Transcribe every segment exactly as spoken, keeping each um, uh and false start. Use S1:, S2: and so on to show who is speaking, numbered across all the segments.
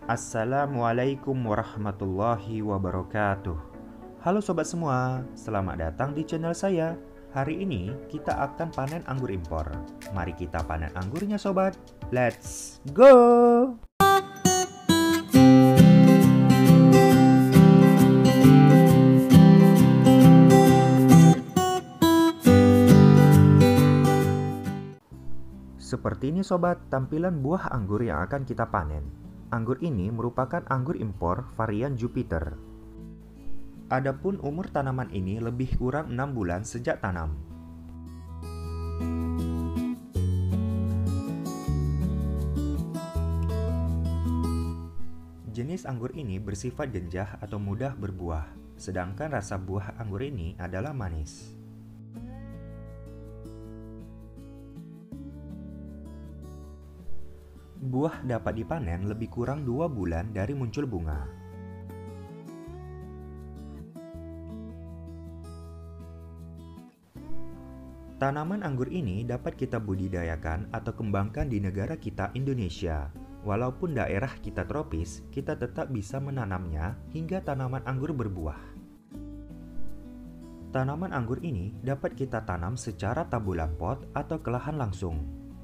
S1: Assalamualaikum warahmatullahi wabarakatuh. Halo sobat semua, selamat datang di channel saya. Hari ini kita akan panen anggur impor. Mari kita panen anggurnya sobat. Let's go! Seperti ini sobat, tampilan buah anggur yang akan kita panen. Anggur ini merupakan anggur impor varian Jupiter. Adapun umur tanaman ini lebih kurang enam bulan sejak tanam. Jenis anggur ini bersifat genjah atau mudah berbuah, sedangkan rasa buah anggur ini adalah manis. Buah dapat dipanen lebih kurang dua bulan dari muncul bunga. Tanaman anggur ini dapat kita budidayakan atau kembangkan di negara kita Indonesia. Walaupun daerah kita tropis, kita tetap bisa menanamnya hingga tanaman anggur berbuah. Tanaman anggur ini dapat kita tanam secara tabulan pot atau ke lahan langsung.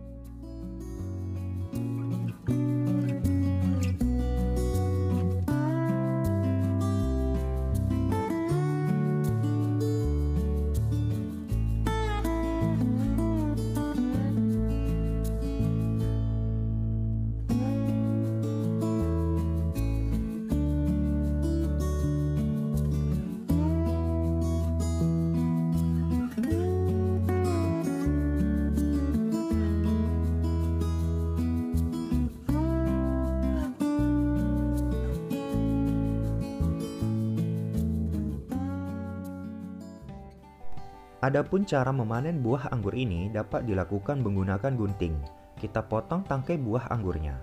S1: Adapun cara memanen buah anggur ini dapat dilakukan menggunakan gunting. Kita potong tangkai buah anggurnya.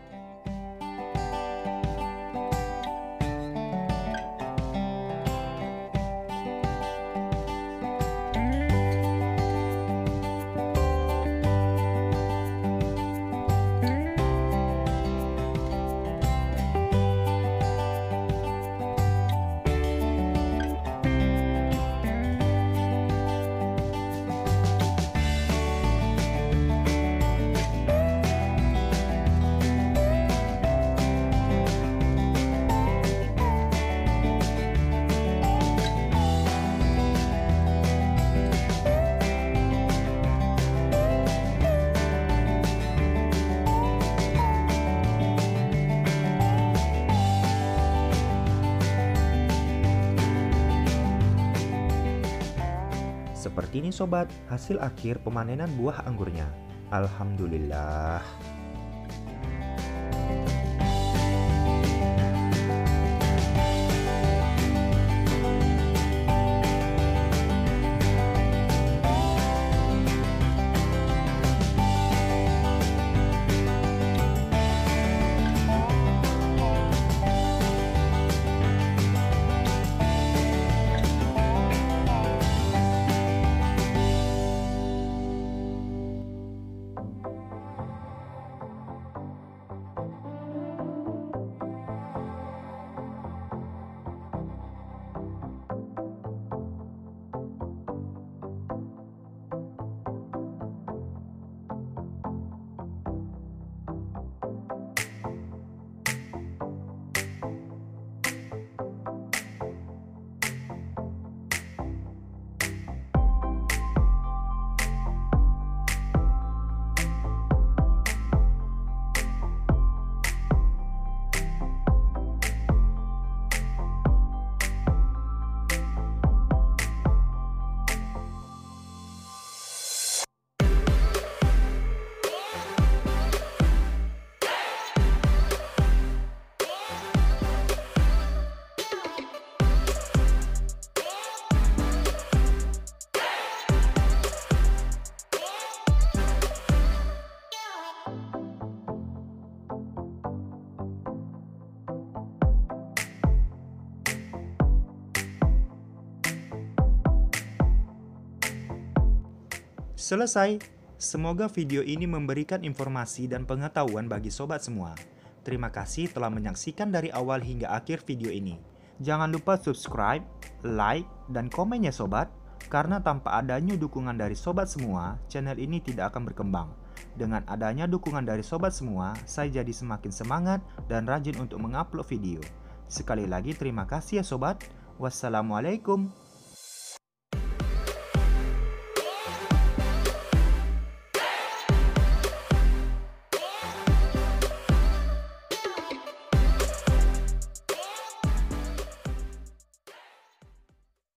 S1: Seperti ini sobat, hasil akhir pemanenan buah anggurnya. Alhamdulillah. Selesai. Semoga video ini memberikan informasi dan pengetahuan bagi sobat semua. Terima kasih telah menyaksikan dari awal hingga akhir video ini. Jangan lupa subscribe, like, dan komen ya sobat. Karena tanpa adanya dukungan dari sobat semua, channel ini tidak akan berkembang. Dengan adanya dukungan dari sobat semua, saya jadi semakin semangat dan rajin untuk mengupload video. Sekali lagi terima kasih ya sobat. Wassalamualaikum